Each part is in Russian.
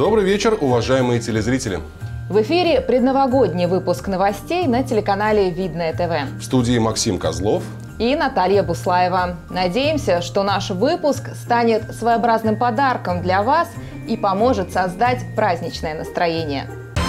Добрый вечер, уважаемые телезрители. В эфире предновогодний выпуск новостей на телеканале Видное ТВ. В студии Максим Козлов и Наталья Буслаева. Надеемся, что наш выпуск станет своеобразным подарком для вас и поможет создать праздничное настроение.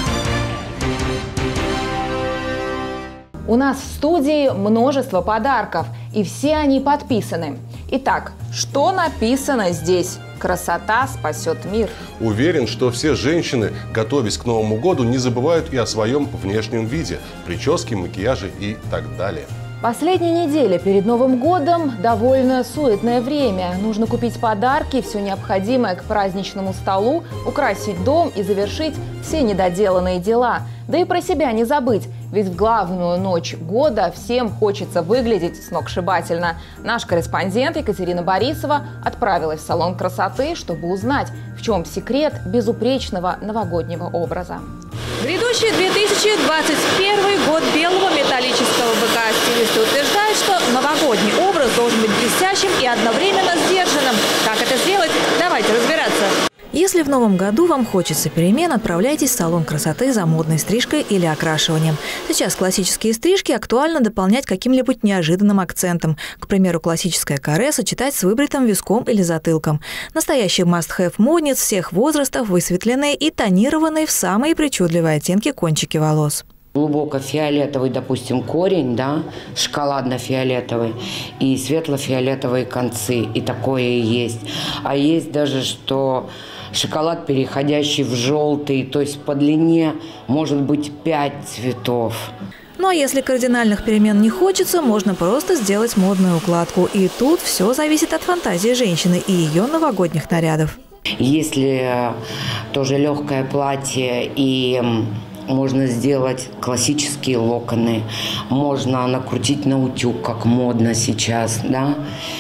У нас в студии множество подарков, и все они подписаны. Итак, что написано здесь? Красота спасет мир. Уверен, что все женщины, готовясь к Новому году, не забывают и о своем внешнем виде, прическе, макияже и так далее. Последняя неделя перед Новым годом довольно суетное время. Нужно купить подарки, все необходимое к праздничному столу, украсить дом и завершить все недоделанные дела. Да и про себя не забыть, ведь в главную ночь года всем хочется выглядеть сногсшибательно. Наш корреспондент Екатерина Борисова отправилась в салон красоты, чтобы узнать, в чем секрет безупречного новогоднего образа. Грядущий 2021 год белого металлического быка. Стилисты утверждают, что новогодний образ должен быть блестящим и одновременно сдержанным. Как это сделать? Давайте разбираться. Если в новом году вам хочется перемен, отправляйтесь в салон красоты за модной стрижкой или окрашиванием. Сейчас классические стрижки актуально дополнять каким-либо неожиданным акцентом. К примеру, классическое каре сочетать с выбритым виском или затылком. Настоящий must-have модниц всех возрастов, высветленные и тонированные в самые причудливые оттенки кончики волос. Глубоко фиолетовый, допустим, корень, да, шоколадно-фиолетовый и светло-фиолетовые концы. И такое и есть. А есть даже, что шоколад, переходящий в желтый, то есть по длине может быть 5 цветов. Ну а если кардинальных перемен не хочется, можно просто сделать модную укладку. И тут все зависит от фантазии женщины и ее новогодних нарядов. Если тоже легкое платье и можно сделать классические локоны, можно накрутить на утюг, как модно сейчас, да.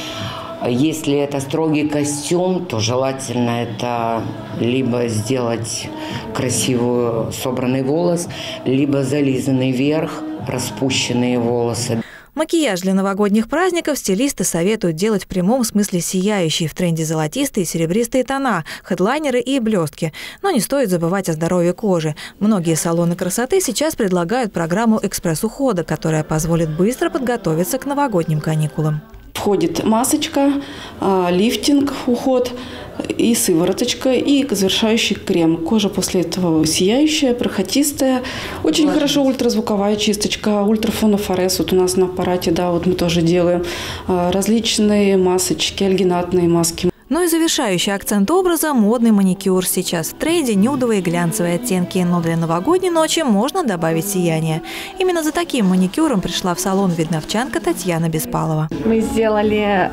Если это строгий костюм, то желательно это либо сделать красивый собранный волос, либо зализанный вверх, распущенные волосы. Макияж для новогодних праздников стилисты советуют делать в прямом смысле сияющие, в тренде золотистые и серебристые тона, хедлайнеры и блестки. Но не стоит забывать о здоровье кожи. Многие салоны красоты сейчас предлагают программу экспресс-ухода, которая позволит быстро подготовиться к новогодним каникулам. Входит масочка, лифтинг, уход и сывороточка, и завершающий крем. Кожа после этого сияющая, бархатистая. Очень хорошо ультразвуковая чисточка, ультрафонофорез. Вот у нас на аппарате, да, вот мы тоже делаем различные масочки, альгинатные маски. Ну и завершающий акцент образа – модный маникюр. Сейчас в тренде нюдовые глянцевые оттенки, но для новогодней ночи можно добавить сияние. Именно за таким маникюром пришла в салон видновчанка Татьяна Беспалова. Мы сделали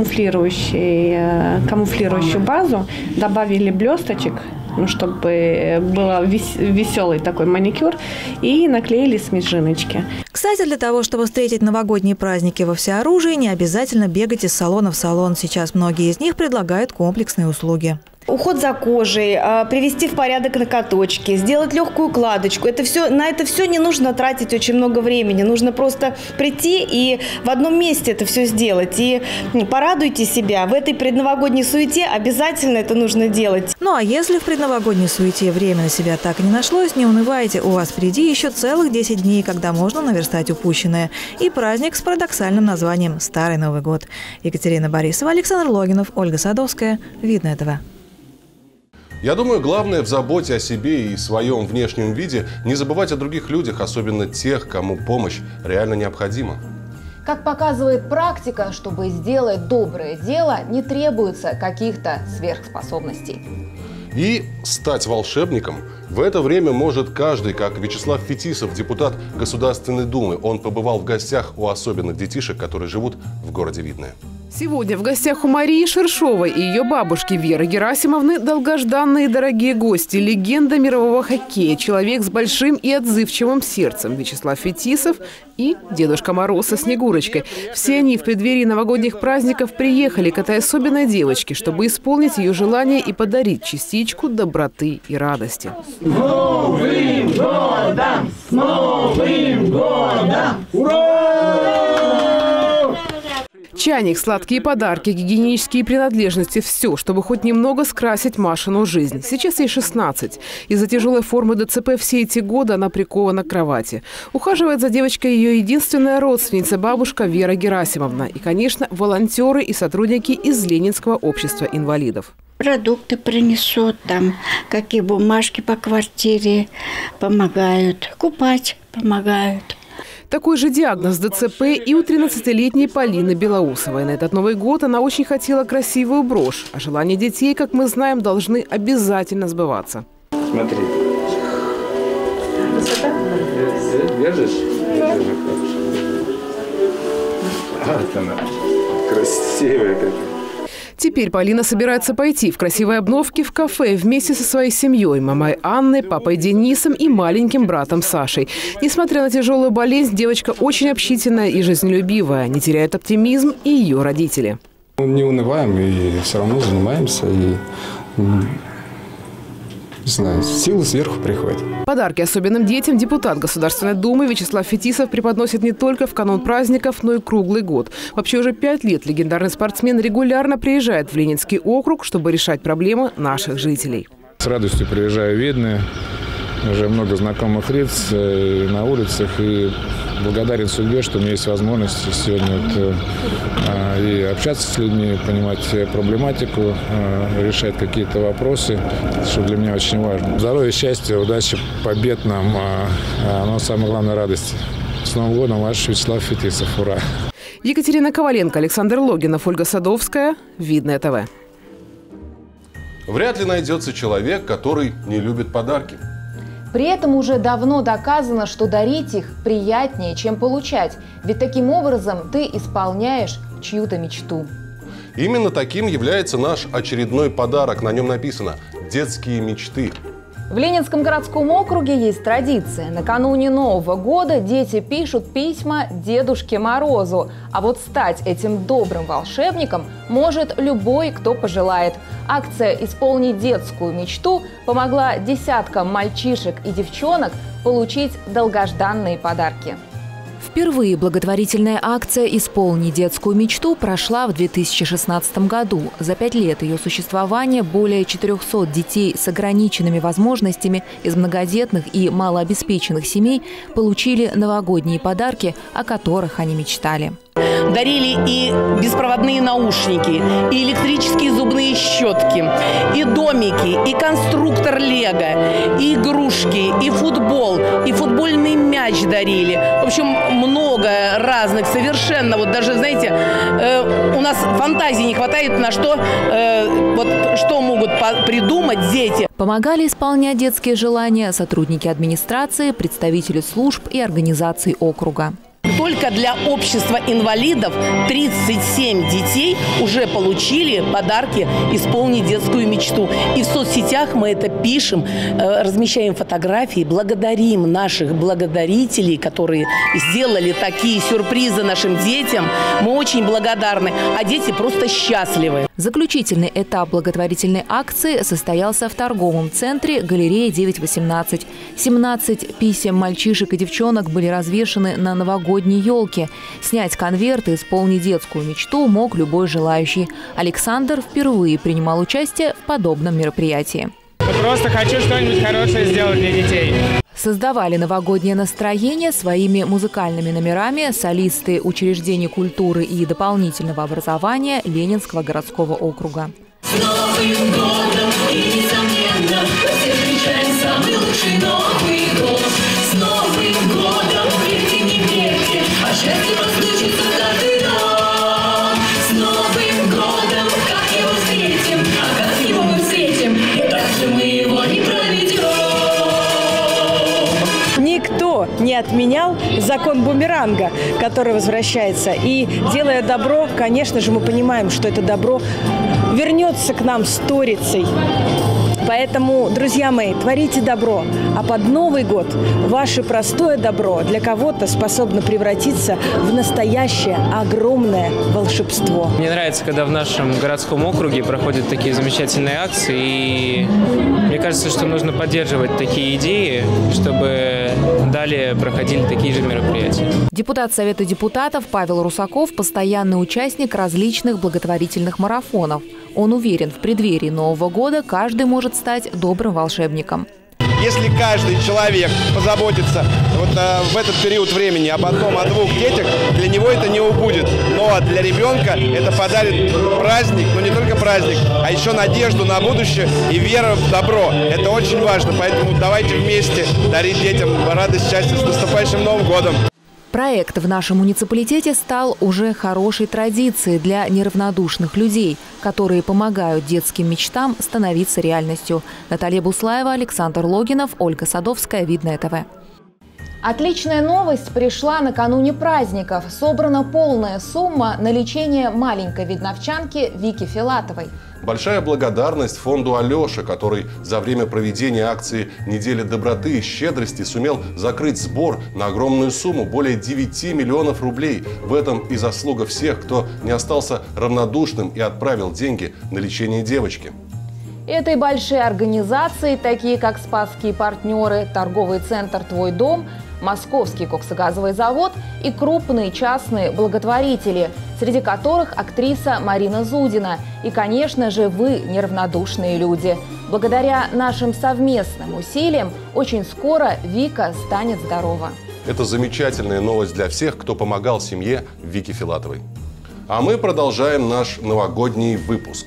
камуфлирующую базу, добавили блесточек, чтобы был веселый такой маникюр, и наклеили смежиночки. Кстати, для того, чтобы встретить новогодние праздники во всеоружии, не обязательно бегать из салона в салон. Сейчас многие из них предлагают комплексные услуги. Уход за кожей, привести в порядок ноготочки, сделать легкую укладочку. На это все не нужно тратить очень много времени. Нужно просто прийти и в одном месте это все сделать. И порадуйте себя. В этой предновогодней суете обязательно это нужно делать. Ну а если в предновогодней суете время на себя так и не нашлось, не унывайте. У вас впереди еще целых 10 дней, когда можно наверстать упущенное. И праздник с парадоксальным названием «Старый Новый год». Екатерина Борисова, Александр Логинов, Ольга Садовская. Видное ТВ. Я думаю, главное в заботе о себе и своем внешнем виде не забывать о других людях, особенно тех, кому помощь реально необходима. Как показывает практика, чтобы сделать доброе дело, не требуется каких-то сверхспособностей. И стать волшебником в это время может каждый, как Вячеслав Фетисов, депутат Государственной Думы. Он побывал в гостях у особенных детишек, которые живут в городе Видное. Сегодня в гостях у Марии Шершовой и ее бабушки Веры Герасимовны долгожданные дорогие гости. Легенда мирового хоккея, человек с большим и отзывчивым сердцем Вячеслав Фетисов и Дедушка Мороз со Снегурочкой. Все они в преддверии новогодних праздников приехали к этой особенной девочке, чтобы исполнить ее желание и подарить частичку доброты и радости. С Новым годом! С Новым годом! Ура! Чайник, сладкие подарки, гигиенические принадлежности – все, чтобы хоть немного скрасить Машину жизнь. Сейчас ей 16. Из-за тяжелой формы ДЦП все эти годы она прикована к кровати. Ухаживает за девочкой ее единственная родственница, бабушка Вера Герасимовна. И, конечно, волонтеры и сотрудники из Ленинского общества инвалидов. Продукты принесут, там какие бумажки по квартире помогают, купать помогают. Такой же диагноз ДЦП и у 13-летней Полины Белоусовой. На этот Новый год она очень хотела красивую брошь. А желания детей, как мы знаем, должны обязательно сбываться. Смотри. Держишь? Вот она. Красивая какая. Теперь Полина собирается пойти в красивой обновке в кафе вместе со своей семьей, мамой Анной, папой Денисом и маленьким братом Сашей. Несмотря на тяжелую болезнь, девочка очень общительная и жизнелюбивая. Не теряет оптимизм и ее родители. Не унываем и все равно занимаемся. И, не знаю, силы сверху приходят. Подарки особенным детям депутат Государственной Думы Вячеслав Фетисов преподносит не только в канун праздников, но и круглый год. Вообще уже 5 лет легендарный спортсмен регулярно приезжает в Ленинский округ, чтобы решать проблемы наших жителей. С радостью приезжаю в Видное. Уже много знакомых лиц на улицах. И благодарен судьбе, что у меня есть возможность сегодня и общаться с людьми, понимать проблематику, решать какие-то вопросы, что для меня очень важно. Здоровья, счастья, удачи, побед нам, но самое главное – радости. С Новым годом, ваш Вячеслав Фетисов. Ура! Екатерина Коваленко, Александр Логинов, Ольга Садовская. Видное ТВ. Вряд ли найдется человек, который не любит подарки. При этом уже давно доказано, что дарить их приятнее, чем получать. Ведь таким образом ты исполняешь чью-то мечту. Именно таким является наш очередной подарок. На нем написано «Детские мечты». В Ленинском городском округе есть традиция. Накануне Нового года дети пишут письма Дедушке Морозу. А вот стать этим добрым волшебником может любой, кто пожелает. Акция «Исполни детскую мечту» помогла десяткам мальчишек и девчонок получить долгожданные подарки. Впервые благотворительная акция «Исполни детскую мечту» прошла в 2016 году. За 5 лет ее существования более 400 детей с ограниченными возможностями из многодетных и малообеспеченных семей получили новогодние подарки, о которых они мечтали. Дарили и беспроводные наушники, и электрические зубные щетки, и домики, и конструктор Лего, и игрушки, и футбол, и футбольный мяч дарили. В общем, много разных совершенно. Вот даже, знаете, у нас фантазии не хватает на что, вот что могут придумать дети. Помогали исполнять детские желания сотрудники администрации, представители служб и организаций округа. Только для общества инвалидов 37 детей уже получили подарки «Исполни детскую мечту». И в соцсетях мы это пишем, размещаем фотографии, благодарим наших благодарителей, которые сделали такие сюрпризы нашим детям. Мы очень благодарны, а дети просто счастливы. Заключительный этап благотворительной акции состоялся в торговом центре «Галерея 918». 17 писем мальчишек и девчонок были развешаны на новогодней елке. Снять конверт и исполнить детскую мечту мог любой желающий. Александр впервые принимал участие в подобном мероприятии. Просто хочу что-нибудь хорошее сделать для детей. Создавали новогоднее настроение своими музыкальными номерами солисты учреждений культуры и дополнительного образования Ленинского городского округа. С Новым годом и, несомненно, все встречаем самый лучший Новый год. С Новым годом верьте, не верьте, а счастье разлучится каждый дом. С Новым годом, как его встретим, а как его мы встретим, и так же мы его не проведем. Никто не отменял закон бумеранга, который возвращается. И делая добро, конечно же, мы понимаем, что это добро вернется к нам сторицей. Поэтому, друзья мои, творите добро. А под Новый год ваше простое добро для кого-то способно превратиться в настоящее огромное волшебство. Мне нравится, когда в нашем городском округе проходят такие замечательные акции. И мне кажется, что нужно поддерживать такие идеи, чтобы далее проходили такие же мероприятия. Депутат Совета депутатов Павел Русаков – постоянный участник различных благотворительных марафонов. Он уверен, в преддверии Нового года каждый может стать добрым волшебником. Если каждый человек позаботится в этот период времени об одном, о двух детях, для него это не убудет. Но для ребенка это подарит праздник, но не только праздник, а еще надежду на будущее и веру в добро. Это очень важно, поэтому давайте вместе дарить детям радость, счастье с наступающим Новым годом. Проект в нашем муниципалитете стал уже хорошей традицией для неравнодушных людей, которые помогают детским мечтам становиться реальностью. Наталья Буслаева, Александр Логинов, Ольга Садовская, Видное ТВ. Отличная новость пришла накануне праздников. Собрана полная сумма на лечение маленькой видновчанки Вики Филатовой. Большая благодарность фонду «Алеша», который за время проведения акции «Неделя доброты и щедрости» сумел закрыть сбор на огромную сумму – более 9 миллионов рублей. В этом и заслуга всех, кто не остался равнодушным и отправил деньги на лечение девочки. Этой большие организации, такие как «Спасские партнеры», торговый центр «Твой дом», Московский коксогазовый завод и крупные частные благотворители, среди которых актриса Марина Зудина. И, конечно же, вы, неравнодушные люди. Благодаря нашим совместным усилиям очень скоро Вика станет здорова. Это замечательная новость для всех, кто помогал семье Вики Филатовой. А мы продолжаем наш новогодний выпуск.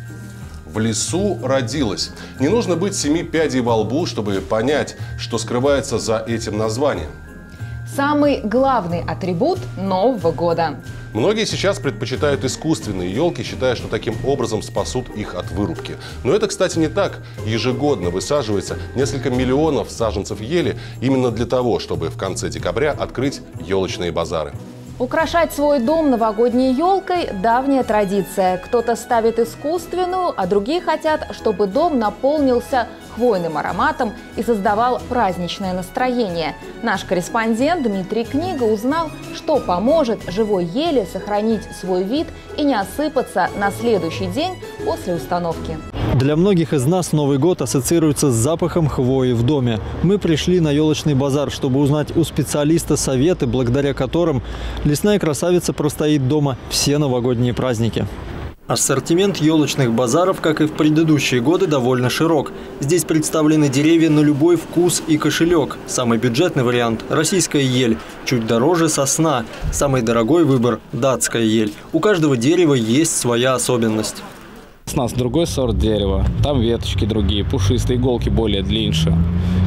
В лесу родилась. Не нужно быть 7 пядей во лбу, чтобы понять, что скрывается за этим названием. Самый главный атрибут Нового года. Многие сейчас предпочитают искусственные елки, считая, что таким образом спасут их от вырубки. Но это, кстати, не так. Ежегодно высаживается несколько миллионов саженцев ели именно для того, чтобы в конце декабря открыть елочные базары. Украшать свой дом новогодней елкой – давняя традиция. Кто-то ставит искусственную, а другие хотят, чтобы дом наполнился хвойным ароматом и создавал праздничное настроение. Наш корреспондент Дмитрий Книга узнал, что поможет живой еле сохранить свой вид и не осыпаться на следующий день после установки. Для многих из нас Новый год ассоциируется с запахом хвои в доме. Мы пришли на елочный базар, чтобы узнать у специалиста советы, благодаря которым лесная красавица простоит дома все новогодние праздники. Ассортимент елочных базаров, как и в предыдущие годы, довольно широк. Здесь представлены деревья на любой вкус и кошелек. Самый бюджетный вариант – российская ель. Чуть дороже – сосна. Самый дорогой выбор – датская ель. У каждого дерева есть своя особенность. Сосна – другой сорт дерева. Там веточки другие, пушистые, иголки более длиннее.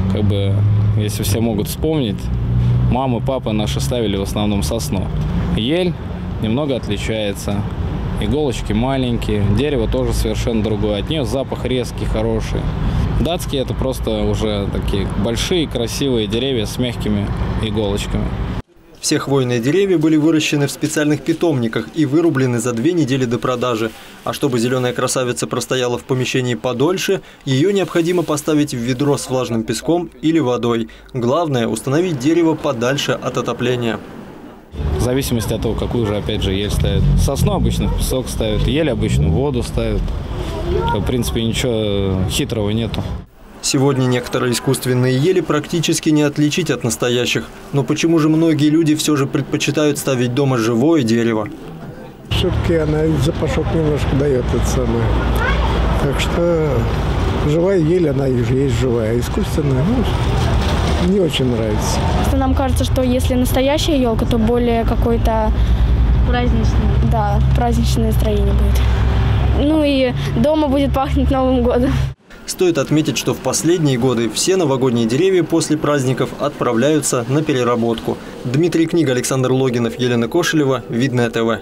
Если все могут вспомнить, мама, папа наши ставили в основном сосну. Ель немного отличается. Иголочки маленькие, дерево тоже совершенно другое. От нее запах резкий, хороший. Датские – это просто уже такие большие, красивые деревья с мягкими иголочками. Все хвойные деревья были выращены в специальных питомниках и вырублены за 2 недели до продажи. А чтобы зеленая красавица простояла в помещении подольше, ее необходимо поставить в ведро с влажным песком или водой. Главное – установить дерево подальше от отопления. В зависимости от того, какую же, опять же, ель ставят. Сосну обычно в песок ставят, ель обычно в воду ставят. В принципе, ничего хитрого нету. Сегодня некоторые искусственные ели практически не отличить от настоящих. Но почему же многие люди все же предпочитают ставить дома живое дерево? Все-таки она запашок немножко дает это самое. Так что живая ель, она и есть живая, а искусственная, не очень нравится. Нам кажется, что если настоящая елка, то более какой-то праздничный. Да, праздничное настроение будет. Ну и дома будет пахнуть Новым годом. Стоит отметить, что в последние годы все новогодние деревья после праздников отправляются на переработку. Дмитрий Книга, Александр Логинов, Елена Кошелева, Видное ТВ.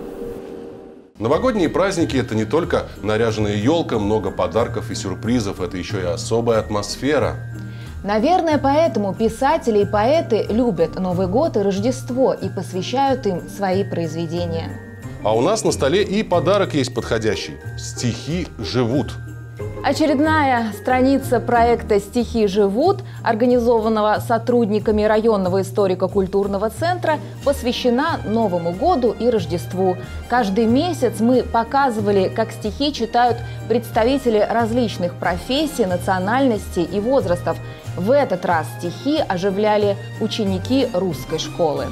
Новогодние праздники – это не только наряженная елка, много подарков и сюрпризов, это еще и особая атмосфера. Наверное, поэтому писатели и поэты любят Новый год и Рождество и посвящают им свои произведения. А у нас на столе и подарок есть подходящий – «Стихи живут». Очередная страница проекта «Стихи живут», организованного сотрудниками районного историко-культурного центра, посвящена Новому году и Рождеству. Каждый месяц мы показывали, как стихи читают представители различных профессий, национальностей и возрастов. В этот раз стихи оживляли ученики русской школы.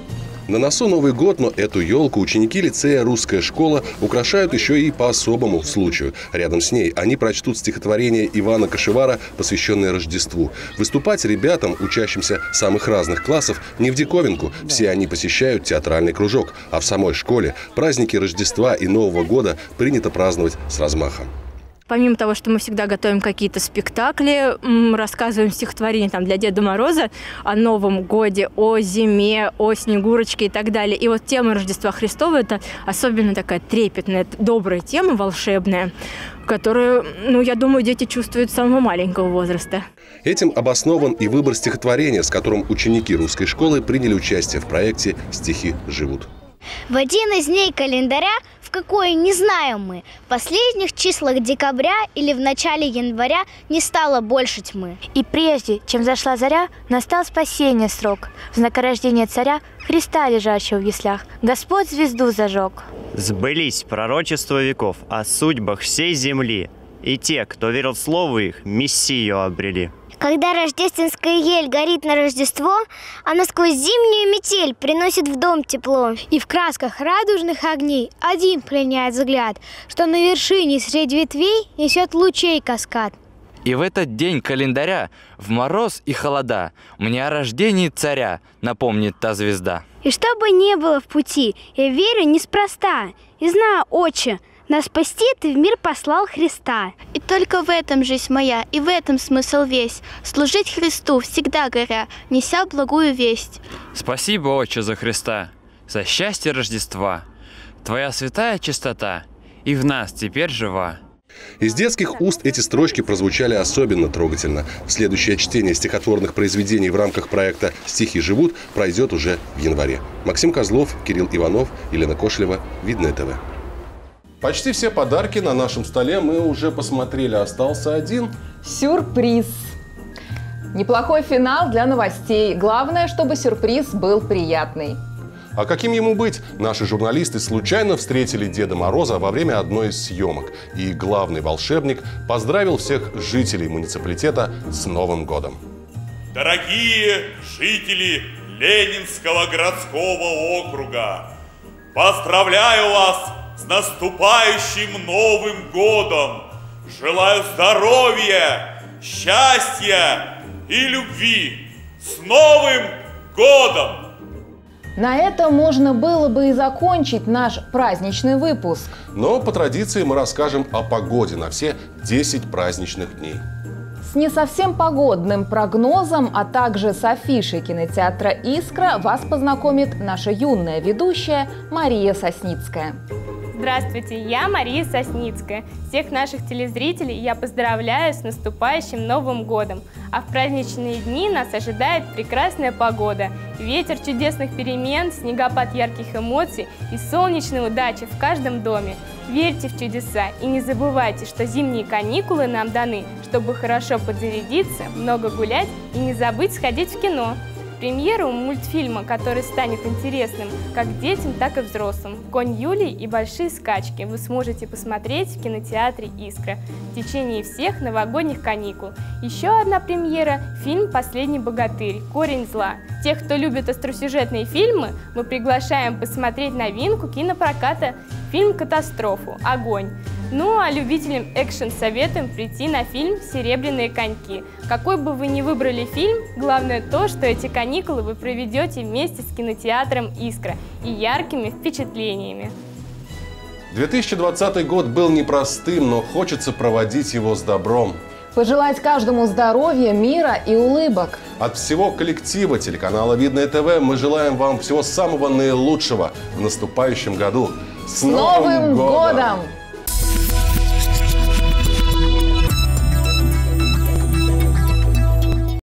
На носу Новый год, но эту елку ученики лицея «Русская школа» украшают еще и по особому случаю. Рядом с ней они прочтут стихотворение Ивана Кашевара, посвященное Рождеству. Выступать ребятам, учащимся самых разных классов, не в диковинку. Все они посещают театральный кружок. А в самой школе праздники Рождества и Нового года принято праздновать с размахом. Помимо того, что мы всегда готовим какие-то спектакли, рассказываем стихотворения для Деда Мороза о Новом годе, о зиме, о Снегурочке и так далее. И вот тема Рождества Христова – это особенно такая трепетная, добрая тема, волшебная, которую, я думаю, дети чувствуют с самого маленького возраста. Этим обоснован и выбор стихотворения, с которым ученики русской школы приняли участие в проекте «Стихи живут». В один из дней календаря, в какой не знаем мы, в последних числах декабря или в начале января не стало больше тьмы. И прежде, чем зашла заря, настал спасение срок. В знак рождения царя Христа, лежащего в яслях, Господь звезду зажег. Сбылись пророчества веков о судьбах всей земли, и те, кто верил в слово их, Мессию обрели. Когда рождественская ель горит на Рождество, она сквозь зимнюю метель приносит в дом тепло. И в красках радужных огней один пленяет взгляд, что на вершине среди ветвей несет лучей каскад. И в этот день календаря, в мороз и холода, мне о рождении царя напомнит та звезда. И что бы ни было в пути, я верю неспроста, и знаю, Отче, нас спасти ты в мир послал Христа. И только в этом жизнь моя, и в этом смысл весь. Служить Христу всегда горя, неся благую весть. Спасибо, Отче, за Христа, за счастье Рождества. Твоя святая чистота и в нас теперь жива. Из детских уст эти строчки прозвучали особенно трогательно. Следующее чтение стихотворных произведений в рамках проекта «Стихи живут» пройдет уже в январе. Максим Козлов, Кирилл Иванов, Елена Кошлева, Видное ТВ. Почти все подарки на нашем столе мы уже посмотрели. Остался один сюрприз. Неплохой финал для новостей. Главное, чтобы сюрприз был приятный. А каким ему быть? Наши журналисты случайно встретили Деда Мороза во время одной из съемок. И главный волшебник поздравил всех жителей муниципалитета с Новым годом. Дорогие жители Ленинского городского округа, поздравляю вас с наступающим Новым годом! Желаю здоровья, счастья и любви! С Новым годом! На этом можно было бы и закончить наш праздничный выпуск. Но по традиции мы расскажем о погоде на все 10 праздничных дней. С не совсем погодным прогнозом, а также с афишей кинотеатра «Искра» вас познакомит наша юная ведущая Мария Сосницкая. Здравствуйте, я Мария Сосницкая. Всех наших телезрителей я поздравляю с наступающим Новым годом. А в праздничные дни нас ожидает прекрасная погода. Ветер чудесных перемен, снегопад ярких эмоций и солнечные удачи в каждом доме. Верьте в чудеса и не забывайте, что зимние каникулы нам даны, чтобы хорошо подзарядиться, много гулять и не забыть сходить в кино. Премьеру мультфильма, который станет интересным как детям, так и взрослым, «Конь Юлий» и «Большие скачки» вы сможете посмотреть в кинотеатре «Искра» в течение всех новогодних каникул. Еще одна премьера – фильм «Последний богатырь. Корень зла». Тех, кто любит остросюжетные фильмы, мы приглашаем посмотреть новинку кинопроката фильм «Катастрофу. Огонь». Ну а любителям экшен советуем прийти на фильм «Серебряные коньки». Какой бы вы ни выбрали фильм, главное то, что эти каникулы вы проведете вместе с кинотеатром «Искра» и яркими впечатлениями. 2020 год был непростым, но хочется проводить его с добром. Пожелать каждому здоровья, мира и улыбок. От всего коллектива телеканала «Видное ТВ» мы желаем вам всего самого наилучшего в наступающем году. С Новым годом!